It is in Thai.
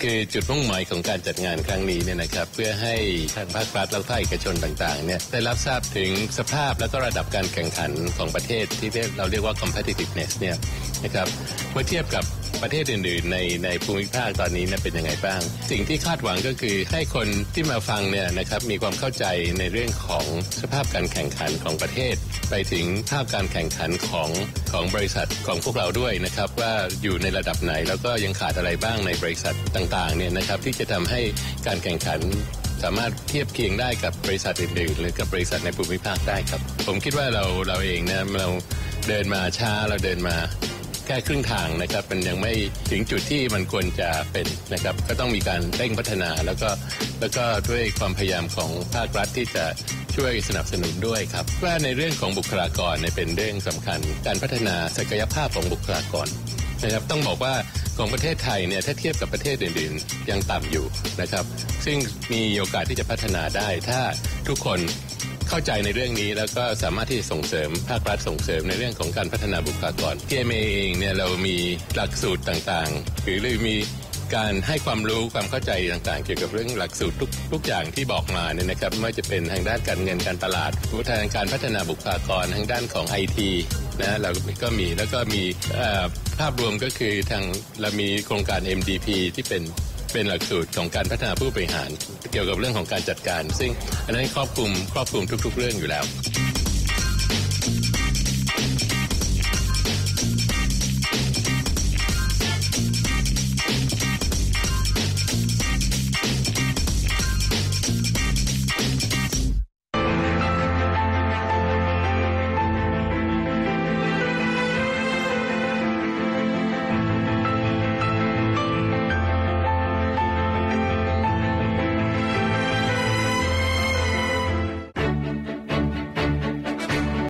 คือจุดมุ่งหมายของการจัดงานครั้งนี้เนี่ยนะครับเพื่อให้ทางภาครัฐและภาคเอกชนต่างๆเนี่ยได้รับทราบถึงสภาพและก็ระดับการแข่งขันของประเทศที่เราเรียกว่า competitiveness เนี่ยนะครับเมื่อเทียบกับประเทศอื่นๆในภูมิภาคตอนนี้เป็นยังไงบ้างสิ่งที่คาดหวังก็คือให้คนที่มาฟังเนี่ยนะครับมีความเข้าใจในเรื่องของสภาพการแข่งขันของประเทศไปถึงภาพการแข่งขันของบริษัทของพวกเราด้วยนะครับว่าอยู่ในระดับไหนแล้วก็ยังขาดอะไรบ้างในบริษัทต่างๆเนี่ยนะครับที่จะทำให้การแข่งขันสามารถเทียบเคียงได้กับบริษัทอื่นๆหรือกับบริษัทในภูมิภาคได้ครับผมคิดว่าเราเองนะเราเดินมาช้าเราเดินมาแค่ครึ่งทางนะครับมันยังไม่ถึงจุดที่มันควรจะเป็นนะครับก็ต้องมีการเร่งพัฒนาแล้วก็ด้วยความพยายามของภาครัฐที่จะช่วยสนับสนุนด้วยครับว่าในเรื่องของบุคลากรเป็นเรื่องสำคัญการพัฒนาศักยภาพของบุคลากรนะครับต้องบอกว่าของประเทศไทยเนี่ยถ้าเทียบกับประเทศอื่นๆยังต่ำอยู่นะครับซึ่งมีโอกาสที่จะพัฒนาได้ถ้าทุกคนเข้าใจในเรื่องนี้แล้วก็สามารถที่จะส่งเสริมภาครัฐส่งเสริมในเรื่องของการพัฒนาบุคลากร TMA เองเนี่ยเรามีหลักสูตรต่างๆหรือมีการให้ความรู้ความเข้าใจต่างๆเกี่ยวกับเรื่องหลักสูตรทุกอย่างที่บอกมาเนี่ยนะครับไม่ว่าจะเป็นทางด้านการเงินการตลาดทางการพัฒนาบุคลากรทางด้านของ IT นะเราก็มีแล้วก็มีภาพรวมก็คือเรามีโครงการ MDP ที่เป็นหลักสูตรของการพัฒนาผู้บริหารเกี่ยวกับเรื่องของการจัดการซึ่งอันนั้นครอบคลุมทุกๆเรื่องอยู่แล้ว